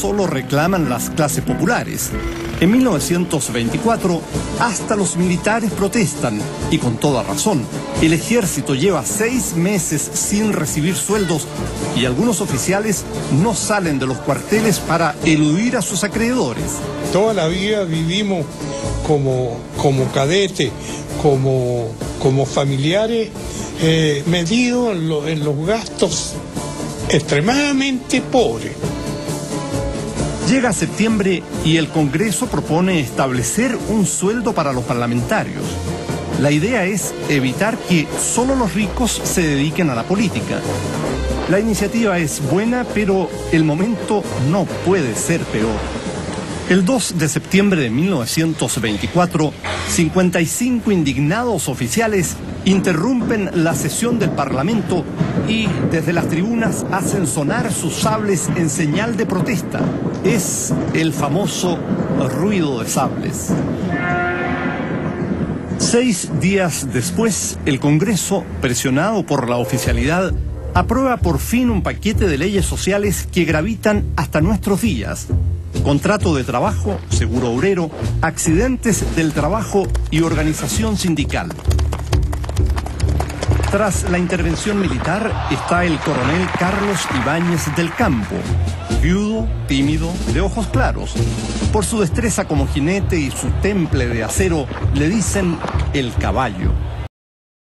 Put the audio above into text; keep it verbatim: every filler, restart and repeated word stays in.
solo reclaman las clases populares. En mil novecientos veinticuatro, hasta los militares protestan, y con toda razón. El ejército lleva seis meses sin recibir sueldos y algunos oficiales no salen de los cuarteles para eludir a sus acreedores. Toda la vida vivimos como, como cadetes, como, como familiares, eh, medidos en, lo, en los gastos extremadamente pobres. Llega septiembre y el Congreso propone establecer un sueldo para los parlamentarios. La idea es evitar que solo los ricos se dediquen a la política. La iniciativa es buena, pero el momento no puede ser peor. El dos de septiembre de mil novecientos veinticuatro, cincuenta y cinco indignados oficiales interrumpen la sesión del Parlamento y desde las tribunas hacen sonar sus sables en señal de protesta. Es el famoso ruido de sables. Seis días después, el Congreso, presionado por la oficialidad, aprueba por fin un paquete de leyes sociales que gravitan hasta nuestros días. Contrato de trabajo, seguro obrero, accidentes del trabajo y organización sindical. Tras la intervención militar está el coronel Carlos Ibáñez del Campo, viudo, tímido, de ojos claros. Por su destreza como jinete y su temple de acero le dicen el caballo.